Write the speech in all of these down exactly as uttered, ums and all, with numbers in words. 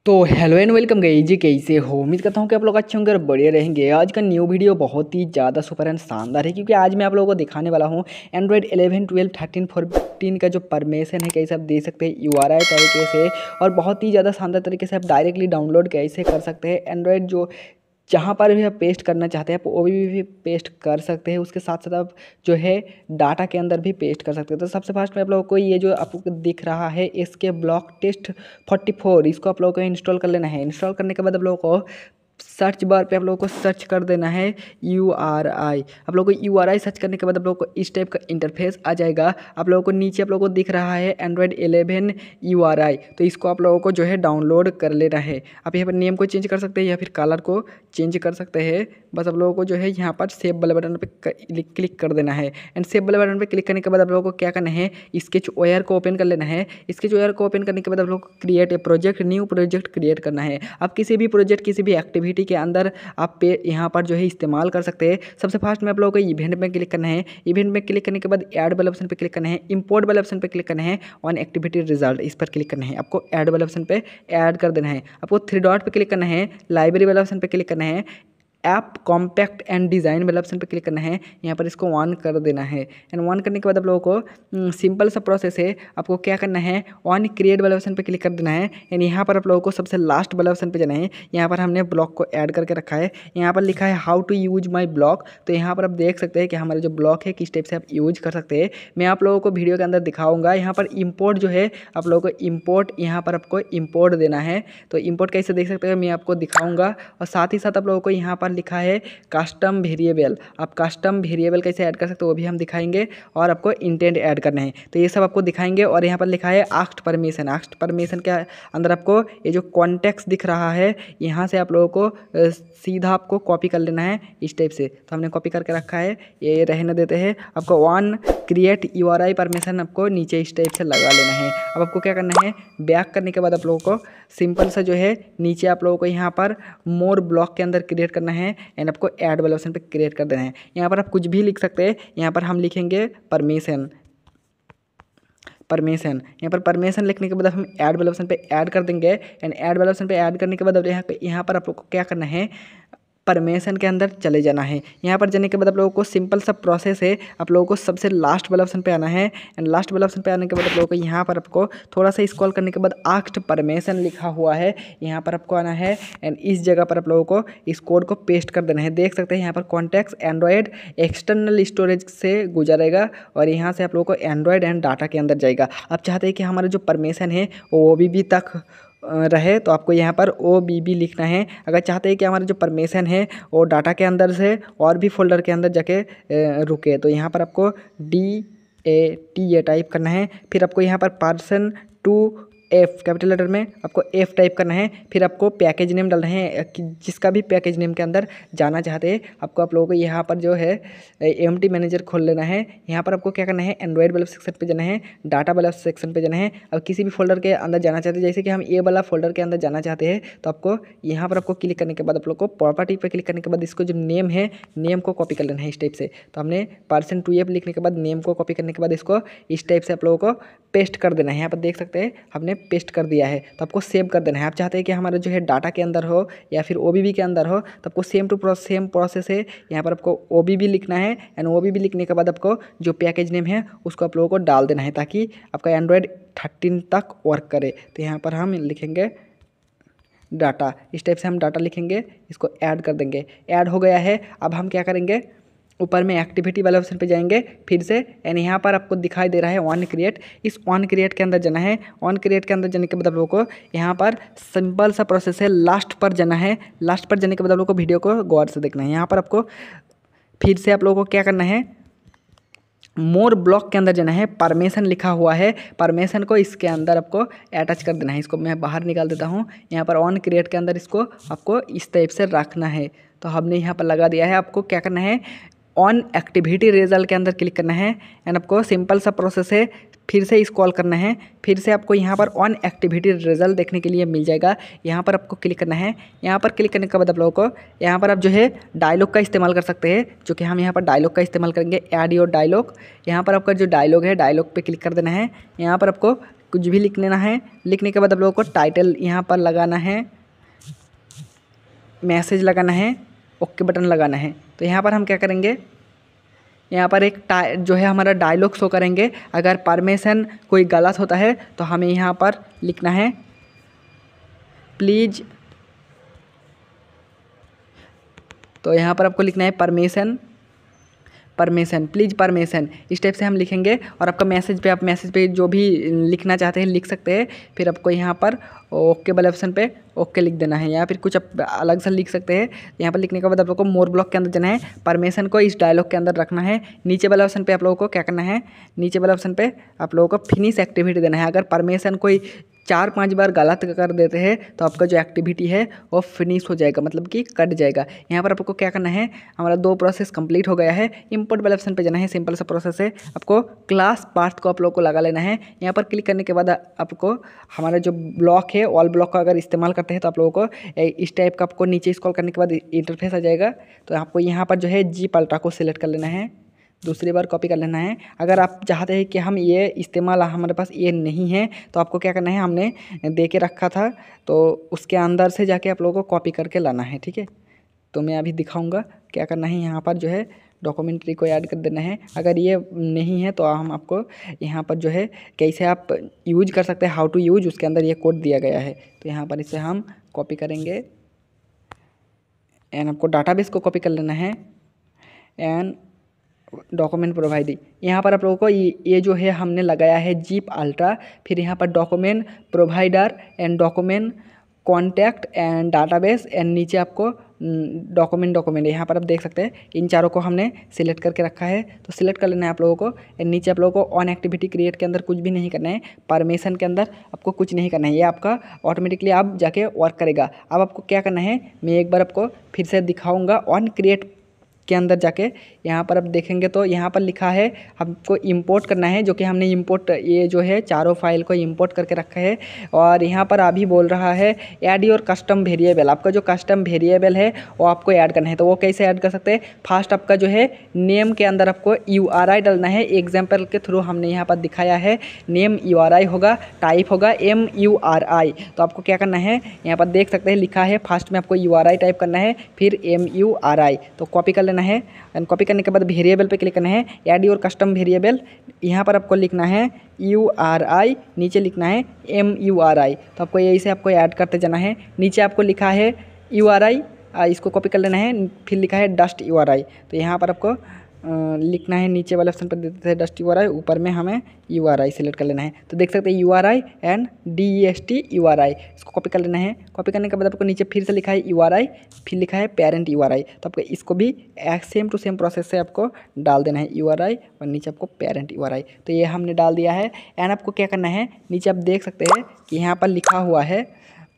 तो hello and welcome गई जी, कैसे हो? उम्मीद करता हूँ कि आप लोग अच्छे होंगे और बढ़िया रहेंगे। आज का न्यू वीडियो बहुत ही ज़्यादा सुपर एंड शानदार है, क्योंकि आज मैं आप लोगों को दिखाने वाला हूँ Android eleven, twelve, thirteen, fourteen का जो परमिशन है कैसे आप दे सकते हैं यू आर आई तरीके से, और बहुत ही ज़्यादा शानदार तरीके से आप डायरेक्टली डाउनलोड कैसे कर सकते हैं। एंड्रॉइड जो जहाँ पर भी आप पेस्ट करना चाहते हैं आप वो भी, भी पेस्ट कर सकते हैं। उसके साथ साथ आप जो है डाटा के अंदर भी पेस्ट कर सकते हैं। तो सबसे फर्स्ट में आप लोगों को ये जो आपको दिख रहा है इसके ब्लॉक टेस्ट फोर्टी फोर, इसको आप लोगों को इंस्टॉल कर लेना है। इंस्टॉल करने के बाद आप लोगों को सर्च बार पे आप लोगों को सर्च कर देना है यू आर आई। आप लोगों को यू आर आई सर्च करने के बाद आप लोगों को इस टाइप का इंटरफेस आ जाएगा। आप लोगों को नीचे आप लोगों को दिख रहा है Android eleven U R I, तो इसको आप लोगों को जो है डाउनलोड कर लेना है। आप यहाँ पर नेम को चेंज कर सकते हैं या फिर कलर को चेंज कर सकते हैं। बस आप लोगों को जो है यहाँ पर सेव वाले बटन पर क्लिक कर देना है। एंड सेव वाले बटन पर क्लिक करने के बाद आप लोगों को क्या करना है, स्केच ओयर को ओपन कर लेना है। स्केच ओयर को ओपन करने के बाद आप लोगों को create a project, new project create करना है। आप किसी भी प्रोजेक्ट किसी भी एक्टिविटी के अंदर आप पे यहाँ पर जो है इस्तेमाल कर सकते हैं। सबसे फास्ट में आप लोगों को इवेंट में क्लिक करना है। इवेंट में क्लिक करने के बाद ऐड वाले ऑप्शन पे क्लिक करना है। इंपोर्ट वाले ऑप्शन पे क्लिक करना है। ऑन एक्टिविटी रिजल्ट इस पर क्लिक करना है। आपको ऐड वाले ऑप्शन पे ऐड कर देना है। आपको थ्री डॉट पे क्लिक करना है। लाइब्रेरी वाले ऑप्शन पे क्लिक करना है। ऐप कॉम्पैक्ट एंड डिज़ाइन वाले ऑप्शन पे क्लिक करना है। यहाँ पर इसको ऑन कर देना है। एंड ऑन करने के बाद आप लोगों को सिंपल सा प्रोसेस है। आपको क्या करना है, ऑन क्रिएट वाले ऑप्शन पे क्लिक कर देना है। एंड यहाँ पर आप लोगों को सबसे लास्ट वाले ऑप्शन पे जाना है। यहाँ पर हमने ब्लॉग को ऐड करके रखा है। यहाँ पर लिखा है how to use my blog. तो यहाँ पर आप देख सकते हैं कि हमारा जो ब्लॉग है किस टाइप से आप यूज कर सकते हैं। मैं आप लोगों को वीडियो के अंदर दिखाऊंगा। यहाँ पर इम्पोर्ट जो है आप लोगों को इम्पोर्ट यहाँ पर आपको इम्पोर्ट देना है। तो इम्पोर्ट कैसे देख सकते हैं मैं आपको दिखाऊंगा। और साथ ही साथ आप लोगों को यहाँ पर लिखा है कस्टम वेरिएबल। आप कस्टम वेरिएबल कैसे ऐड कर सकते हो वो भी हम दिखाएंगे। और आपको इंटेंट ऐड करना है, तो ये सब आपको दिखाएंगे। और यहाँ पर लिखा है आस्क्ड परमिशन। आस्क्ड परमिशन के अंदर आपको ये जो कॉन्टेक्स्ट दिख रहा है यहाँ से आप लोगों को सीधा आपको कॉपी कर लेना है इस टाइप से। तो हमने कॉपी करके रखा है, ये रहने देते हैं। आपको on create U R I permission आपको नीचे इस टाइप से लगा लेना है। अब आपको क्या करना है, बैक करने के बाद आप लोगों को सिंपल सा जो है नीचे आप लोगों को यहाँ पर मोर ब्लॉक के अंदर क्रिएट करना है। एंड आपको ऐड वाले ऑप्शन पे क्रिएट कर देना है। यहाँ पर आप कुछ भी लिख सकते हैं। यहाँ पर हम लिखेंगे परमिशन परमिशन यहाँ पर परमिशन लिखने के बाद हम ऐड वाले ऑप्शन पे ऐड कर देंगे। एंड ऐड वाले ऑप्शन पे ऐड करने के बाद अब यहाँ पे यहाँ पर आप लोग को क्या करना है, परमिशन के अंदर चले जाना है। यहाँ पर जाने के बाद आप लोगों को सिंपल सा प्रोसेस है। आप लोगों को सबसे लास्ट वाला ऑप्शन पे आना है। एंड लास्ट वाला ऑप्शन पे आने के बाद आप लोगों को यहाँ पर आपको थोड़ा सा स्क्रॉल करने के बाद आस्क्ड परमिशन लिखा हुआ है, यहाँ पर आपको आना है। एंड इस जगह पर आप लोगों को इस कोड को पेस्ट कर देना है। देख सकते हैं यहाँ पर कॉन्टैक्ट्स एंड्रॉयड एक्सटर्नल स्टोरेज से गुजरेगा और यहाँ से आप लोगों को एंड्रॉयड एंड डाटा के अंदर जाएगा। आप चाहते हैं कि हमारा जो परमिशन है वो ओ बी बी तक रहे, तो आपको यहाँ पर ओ बी बी लिखना है। अगर चाहते हैं कि हमारा जो परमिशन है वो डाटा के अंदर से और भी फोल्डर के अंदर जाके रुके, तो यहाँ पर आपको D A T A type करना है। फिर आपको यहाँ पर percent two F capital letter में आपको एफ टाइप करना है। फिर आपको पैकेज नेम डालना है, जिसका भी पैकेज नेम के अंदर जाना चाहते हैं आपको आप लोगों को यहाँ पर जो है एम टी मैनेजर खोल लेना है। यहाँ पर आपको क्या करना है, एंड्रॉइड वाला सेक्शन पे जाना है, डाटा वाला सेक्शन पे जाना है। अब किसी भी फोल्डर के अंदर जाना चाहते हैं, जैसे कि हम ए वाला फोल्डर के अंदर जाना चाहते हैं, तो आपको यहाँ पर आपको क्लिक करने के बाद आप लोग को प्रॉपर्टी पर क्लिक करने के बाद इसको जो नेम है नेम को कॉपी कर लेना है इस टाइप से। तो हमने पर्सन टू एफ लिखने के बाद नेम को कॉपी करने के बाद इसको इस टाइप से आप लोगों को पेस्ट कर देना है। यहाँ पर देख सकते हैं हमने पेस्ट कर दिया है। तो आपको सेव कर देना है। आप चाहते हैं कि हमारा जो है डाटा के अंदर हो या फिर ओ बी बी के अंदर हो, तो आपको same to process same process है। यहाँ पर आपको ओ बी बी लिखना है। एंड ओ बी बी लिखने के बाद आपको जो पैकेज नेम है उसको आप लोगों को डाल देना है, ताकि आपका एंड्रॉयड थर्टीन तक वर्क करे। तो यहाँ पर हम लिखेंगे डाटा, इस टाइप से हम डाटा लिखेंगे, इसको ऐड कर देंगे। ऐड हो गया है। अब हम क्या करेंगे, ऊपर में एक्टिविटी वाले ऑप्शन पे जाएंगे फिर से। एंड यहाँ पर आपको दिखाई दे रहा है ऑन क्रिएट। इस ऑन क्रिएट के अंदर जाना है। ऑन क्रिएट के अंदर जाने के बाद आप लोगों को यहाँ पर सिंपल सा प्रोसेस है, लास्ट पर जाना है। लास्ट पर जाने के बाद आप लोगों को वीडियो को गौर से देखना है। यहाँ पर आपको फिर से आप लोगों को क्या करना है, मोर ब्लॉक के अंदर जाना है। परमिशन लिखा हुआ है, परमिशन को इसके अंदर आपको अटैच कर देना है। इसको मैं बाहर निकाल देता हूँ। यहाँ पर ऑन क्रिएट के अंदर इसको आपको इस टाइप से रखना है। तो हमने यहाँ पर लगा दिया है। आपको क्या करना है, ऑन एक्टिविटी रिजल्ट के अंदर क्लिक करना है। एंड आपको सिंपल सा प्रोसेस है, फिर से स्क्रॉल करना है। फिर से आपको यहाँ पर ऑन एक्टिविटी रिजल्ट देखने के लिए मिल जाएगा। यहाँ पर आपको क्लिक करना है। यहाँ पर क्लिक करने के बाद आप लोगों को यहाँ पर आप जो है डायलॉग का इस्तेमाल कर सकते हैं, जो कि हम यहाँ पर डायलॉग का इस्तेमाल करेंगे। ऐड योर डायलॉग, यहाँ पर आपका जो डायलॉग है डायलॉग पे क्लिक कर देना है। यहाँ पर आपको कुछ भी लिख लेना है। लिखने के बाद आप लोगों को टाइटल यहाँ पर लगाना है, मैसेज लगाना है, ओके बटन लगाना है। तो यहाँ पर हम क्या करेंगे, यहाँ पर एक जो है हमारा डायलॉग शो करेंगे। अगर परमिशन कोई गलत होता है तो हमें यहाँ पर लिखना है प्लीज़, तो यहाँ पर आपको लिखना है परमिशन परमिशन प्लीज़ परमिशन, इस टाइप से हम लिखेंगे। और आपका मैसेज पे आप मैसेज पे जो भी लिखना चाहते हैं लिख सकते हैं। फिर आपको यहाँ पर ओके वाले ऑप्शन पे ओके लिख देना है, या फिर कुछ आप अलग से लिख सकते हैं। यहाँ पर लिखने के बाद आप लोग को मोर ब्लॉक के अंदर जाना है, परमिशन को इस डायलॉग के अंदर रखना है। नीचे वाले ऑप्शन पे आप लोगों को क्या करना है, नीचे वाले ऑप्शन पे आप लोगों को फिनिश एक्टिविटी देना है। अगर परमिशन कोई चार पांच बार गलत कर देते हैं तो आपका जो एक्टिविटी है वो फिनिश हो जाएगा, मतलब कि कट जाएगा। यहाँ पर आपको क्या करना है, हमारा दो प्रोसेस कंप्लीट हो गया है। इंपोर्ट वाले ऑप्शन पे जाना है, सिंपल सा प्रोसेस है। आपको क्लास पाथ को आप लोग को लगा लेना है। यहाँ पर क्लिक करने के बाद आपको हमारा जो ब्लॉक है ऑल ब्लॉक का अगर इस्तेमाल करते हैं तो आप लोगों को इस टाइप का आपको नीचे स्क्रॉल करने के बाद इंटरफेस आ जाएगा। तो आपको यहाँ पर जो है जीप अल्ट्रा को सिलेक्ट कर लेना है, दूसरी बार कॉपी कर लेना है। अगर आप चाहते हैं कि हम ये इस्तेमाल हमारे पास ये नहीं है तो आपको क्या करना है, हमने दे के रखा था तो उसके अंदर से जाके आप लोगों को कॉपी करके लाना है, ठीक है। तो मैं अभी दिखाऊंगा क्या करना है। यहाँ पर जो है डॉक्यूमेंट्री को ऐड कर देना है। अगर ये नहीं है तो हम आपको यहाँ पर जो है कैसे आप यूज कर सकते हैं, हाउ टू यूज, उसके अंदर ये कोड दिया गया है। तो यहाँ पर इसे हम कॉपी करेंगे एंड आपको डाटाबेस को कॉपी कर लेना है एंड डॉक्यूमेंट प्रोवाइड। यहाँ पर आप लोगों को ये, ये जो है हमने लगाया है जीप अल्ट्रा, फिर यहाँ पर document provider and document contact and database and नीचे आपको डॉक्यूमेंट डॉक्यूमेंट यहाँ पर आप देख सकते हैं इन चारों को हमने सिलेक्ट करके रखा है। तो सिलेक्ट कर लेना है आप लोगों को एंड नीचे आप लोगों को ऑन एक्टिविटी क्रिएट के अंदर कुछ भी नहीं करना है, परमिशन के अंदर आपको कुछ नहीं करना है, ये आपका ऑटोमेटिकली आप जाके वर्क करेगा। अब आपको क्या करना है, मैं एक बार आपको फिर से दिखाऊँगा। ऑन क्रिएट के अंदर जाके यहाँ पर आप देखेंगे तो यहाँ पर लिखा है हमको इंपोर्ट करना है, जो कि हमने इंपोर्ट ये जो है चारों फाइल को इंपोर्ट करके रखा है। और यहाँ पर अभी बोल रहा है ऐड योर कस्टम वेरिएबल, आपका जो कस्टम वेरिएबल है वो आपको ऐड करना है। तो वो कैसे ऐड कर सकते हैं, फर्स्ट आपका जो है नेम के अंदर आपको यू आर आई डालना है। एग्जाम्पल के थ्रू हमने यहाँ पर दिखाया है, नेम यू आर आई होगा, टाइप होगा एम यू आर आई। तो आपको क्या करना है, यहाँ पर देख सकते हैं लिखा है फर्स्ट में आपको यू आर आई टाइप करना है, फिर एम यू आर आई। तो कॉपी कर है एंड कॉपी करने के बाद वेरिएबल पे क्लिक करना है, ऐड योर कस्टम वेरिएबल। यहाँ पर आपको लिखना है यू आर आई, नीचे लिखना है एम यू आर आई। तो आपको यही से आपको ऐड करते जाना है। नीचे आपको लिखा है यू आर आई, इसको कॉपी कर लेना है, फिर लिखा है डस्ट यू आर आई। तो यहाँ पर आपको लिखना है, नीचे वाले ऑप्शन पर देते हैं डस्ट यू आर आई, ऊपर में हमें यू आर आई सेलेक्ट कर लेना है। तो देख सकते हैं U R I and D E S T U R I, इसको कॉपी कर लेना है। कॉपी करने के बाद आपको नीचे फिर से लिखा है यू आर आई, फिर लिखा है पेरेंट यू आर आई। तो आपको इसको भी सेम टू सेम प्रोसेस से आपको डाल देना है, यू आर आई और नीचे आपको पेरेंट यू आर आई। तो ये हमने डाल दिया है एंड आपको क्या करना है, नीचे आप देख सकते हैं कि यहाँ पर लिखा हुआ है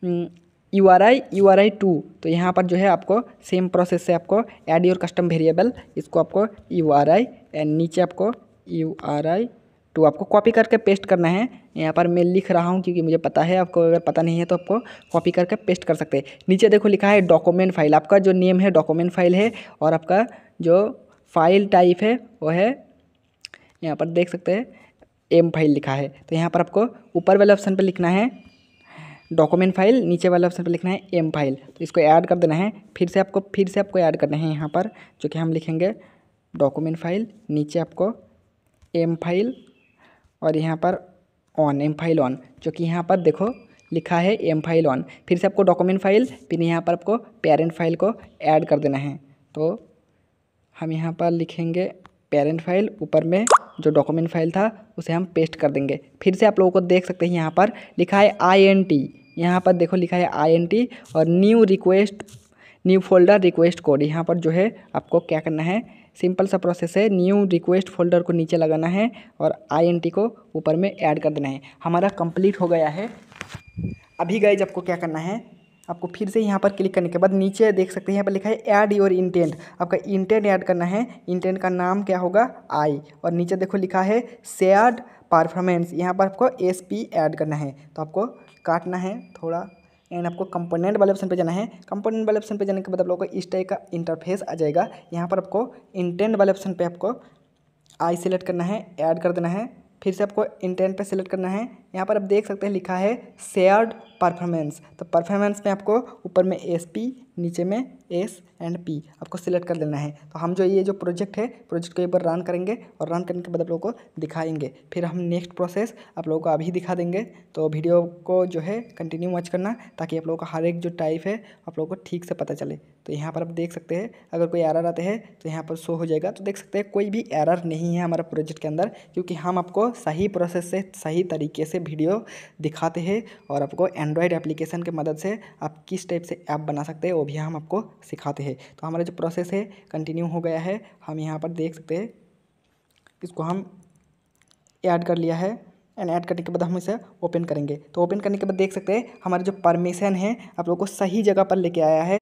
U R I U R I two. तो यहाँ पर जो है आपको सेम प्रोसेस से आपको ऐड योर कस्टम वेरिएबल, इसको आपको यू आर आई एंड नीचे आपको यू आर आई टू आपको कॉपी करके पेस्ट करना है। यहाँ पर मैं लिख रहा हूँ क्योंकि मुझे पता है, आपको अगर पता नहीं है तो आपको कॉपी करके पेस्ट कर सकते हैं। नीचे देखो लिखा है डॉक्यूमेंट फाइल, आपका जो नेम है डॉक्यूमेंट फाइल है और आपका जो फाइल टाइप है वो है, यहाँ पर देख सकते हैं एम फाइल लिखा है। तो यहाँ पर आपको ऊपर वाले ऑप्शन पर लिखना है डॉक्यूमेंट फाइल, नीचे वाले ऑप्शन पर लिखना है एम फाइल। तो इसको ऐड कर देना है, फिर से आपको फिर से आपको ऐड करना है यहाँ पर, जो कि हम लिखेंगे डॉक्यूमेंट फाइल, नीचे आपको एम फाइल और यहाँ पर ऑन, एम फाइल ऑन, जो कि यहाँ पर देखो लिखा है एम फाइल ऑन। फिर से आपको डॉक्यूमेंट फाइल, फिर यहाँ पर आपको पेरेंट फाइल को ऐड कर देना है। तो हम यहाँ पर लिखेंगे पेरेंट फाइल, ऊपर में जो डॉक्यूमेंट फाइल था उसे हम पेस्ट कर देंगे। फिर से आप लोगों को देख सकते हैं यहाँ पर लिखा है आई एन टी, यहाँ पर देखो लिखा है आई एन टी और new request new folder request code. यहाँ पर जो है आपको क्या करना है, सिंपल सा प्रोसेस है, न्यू रिक्वेस्ट फोल्डर को नीचे लगाना है और आई एन टी को ऊपर में ऐड कर देना है। हमारा कंप्लीट हो गया है। अभी गाइज आपको क्या करना है, आपको फिर से यहाँ पर क्लिक करने के बाद नीचे देख सकते हैं यहाँ पर लिखा है ऐड योर इंटेंट, आपका इंटेंट ऐड करना है। इंटेंट का नाम क्या होगा, आई, और नीचे देखो लिखा है शेयर्ड परफॉर्मेंस, यहाँ पर आपको एस पी ऐड करना है। तो आपको काटना है थोड़ा एंड आपको कंपोनेंट वाले ऑप्शन पे जाना है। कंपोनेंट वाले ऑप्शन पे जाने के बाद आप लोगों को इस टाइप का इंटरफेस आ जाएगा। यहाँ पर आपको इंटेंट वाले ऑप्शन पे आपको आई सेलेक्ट करना है, ऐड कर देना है। फिर से आपको इंटेंट पे सेलेक्ट करना है यहाँ पर आप देख सकते हैं लिखा है शेयर्ड परफॉर्मेंस। तो परफॉर्मेंस में आपको ऊपर में एस पी, नीचे में एस एंड पी आपको सिलेक्ट कर देना है। तो हम जो ये जो प्रोजेक्ट है प्रोजेक्ट को एक बार रन करेंगे और रन करने के बाद आप लोगों को दिखाएंगे। फिर हम नेक्स्ट प्रोसेस आप लोगों को अभी दिखा देंगे। तो वीडियो को जो है कंटिन्यू वॉच करना ताकि आप लोगों का हर एक जो टाइप है आप लोगों को ठीक से पता चले। तो यहाँ पर आप देख सकते हैं अगर कोई एरर आते हैं तो यहाँ पर शो हो जाएगा। तो देख सकते हैं कोई भी एरर नहीं है हमारा प्रोजेक्ट के अंदर, क्योंकि हम आपको सही प्रोसेस से सही तरीके से वीडियो दिखाते हैं और आपको एंड्रॉयड एप्लीकेशन के मदद से आप किस टाइप से ऐप बना सकते हैं वो भी हम आपको सिखाते हैं। तो हमारा जो प्रोसेस है कंटिन्यू हो गया है। हम यहाँ पर देख सकते हैं इसको हम ऐड कर लिया है एंड ऐड करने के बाद हम इसे ओपन करेंगे। तो ओपन करने के बाद देख सकते हैं हमारे जो परमिशन है आप लोगों को सही जगह पर लेके आया है।